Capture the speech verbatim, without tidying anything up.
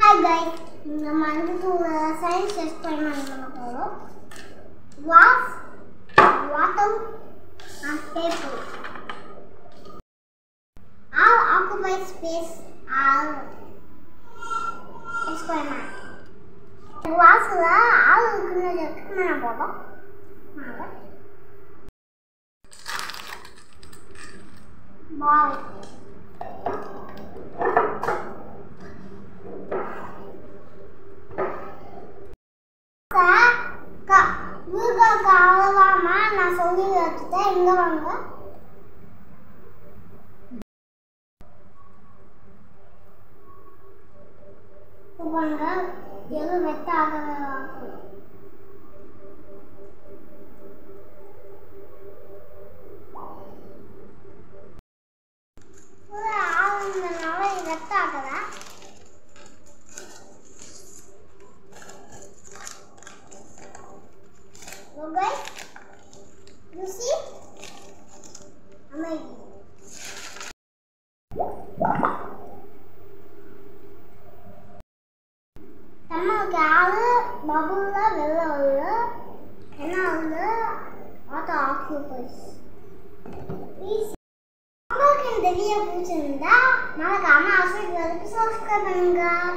Hi guys, நம்ம வந்து science experiment பண்ண போறோம். Glass, water and paper all occupy space all experiment. Glassல ஆள் இருக்குன்னு செக் பண்ண போறோம். வாங்க. Wow. நான் சொல்லி வச்சுட்டேன். இங்க வாங்க. வாங்க எது வெட்ட ஆகவே ஆகுதுனால இது வெட்ட ஆகல. Okay, you see? Amazing. நம்மளுக்கு ஆளு பபுள்ல வெளில வருது. என்ன வந்து auto occupies. உங்களுக்கு இந்த வீடியோ பிடிச்சிருந்தா மறக்காம சப்ஸ்கிரைப் பண்ணுங்க.